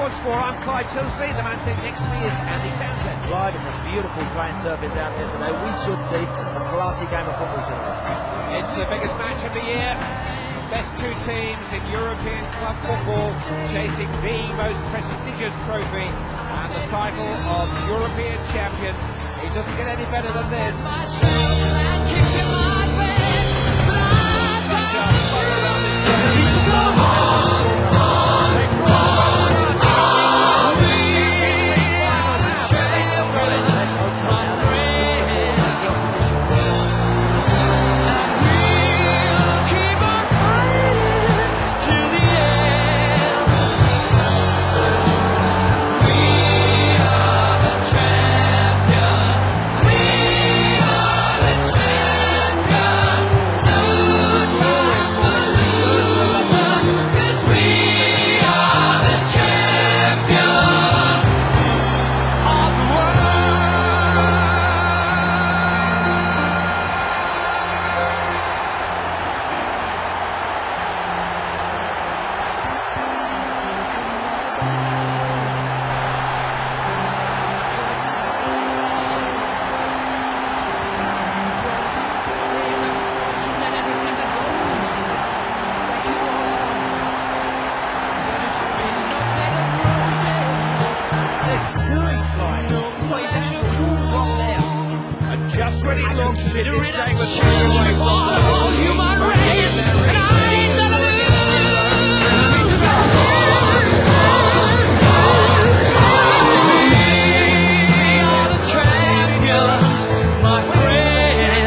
once more. I'm Clive Tilsley. The man sitting next to me is Andy Townsend. Clive, it's a beautiful playing surface out there today. We should see a classy game of football today. It's the biggest match of the year. Best two teams in European club football chasing the most prestigious trophy and the title of European champions. It doesn't get any better than this. Just when it looks as if this day was taken away from the human race, and I ain't gonna lose. We are the champions, my friend.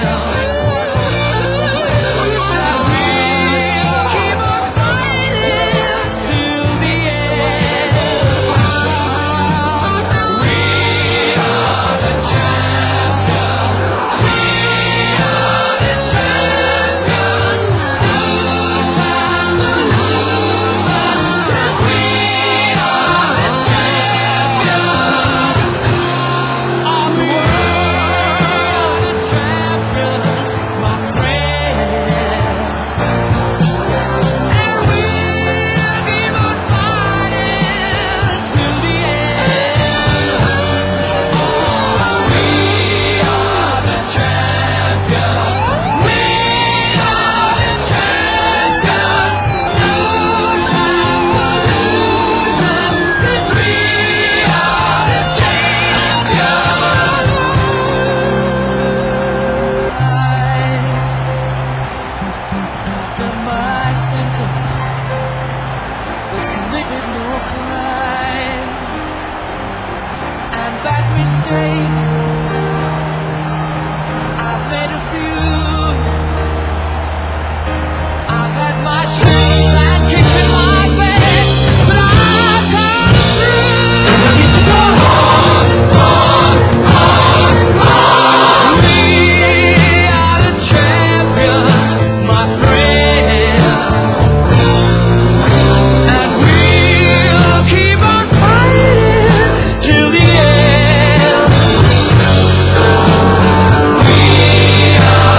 We'll keep on fighting till the end. We are the champions. Mistakes